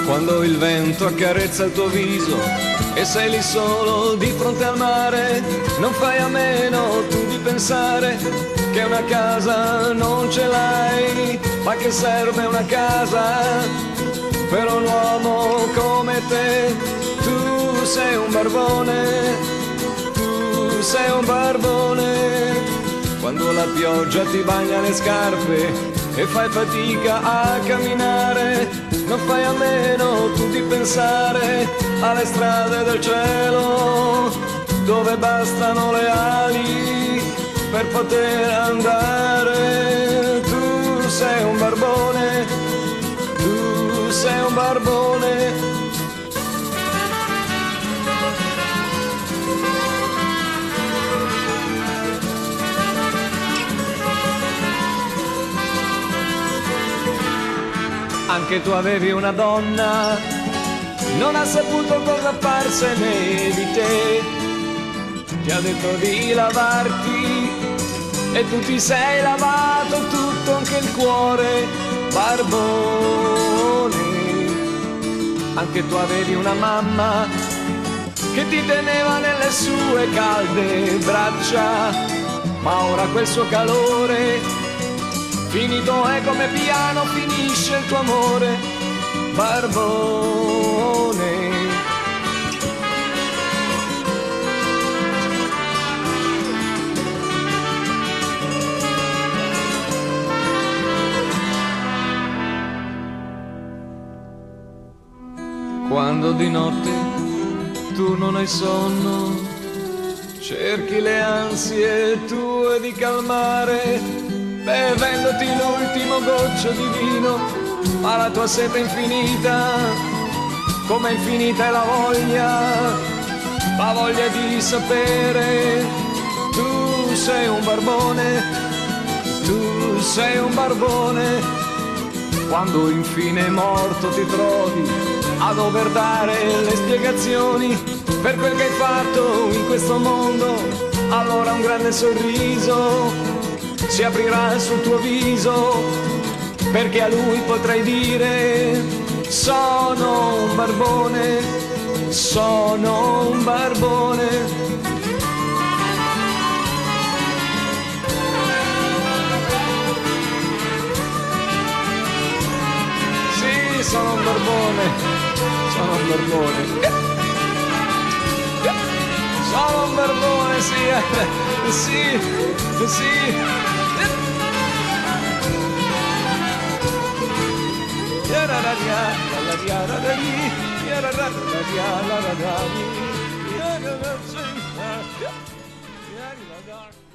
Quando il vento accarezza il tuo viso e sei lì solo di fronte al mare, non fai a meno tu di pensare che una casa non ce l'hai, ma che serve una casa per un uomo come te. Tu sei un barbone, tu sei un barbone. Quando la pioggia ti bagna le scarpe e fai fatica a camminare, non fai a meno tu di pensare alle strade del cielo, dove bastano le ali per poter andare. Tu sei un barbone, tu sei un barbone. Anche tu avevi una donna, non ha saputo cosa farsene di te, ti ha detto di lavarti e tu ti sei lavato tutto, anche il cuore, barbone. Anche tu avevi una mamma che ti teneva nelle sue calde braccia, ma ora quel suo calore finito è, come piano finisce il tuo amore, barbone. Quando di notte tu non hai sonno, cerchi le ansie tue di calmare, bevendoti l'ultimo goccio di vino, ma la tua sete è infinita, come infinita è la voglia di sapere. Tu sei un barbone, tu sei un barbone. Quando infine morto ti trovi a dover dare le spiegazioni per quel che hai fatto in questo mondo, allora un grande sorriso si aprirà sul tuo viso, perché a lui potrai dire: sono un barbone, sono un barbone. Sì, sono un barbone, sono un barbone. Sono un barbone, sì, sì, sì. Yeah.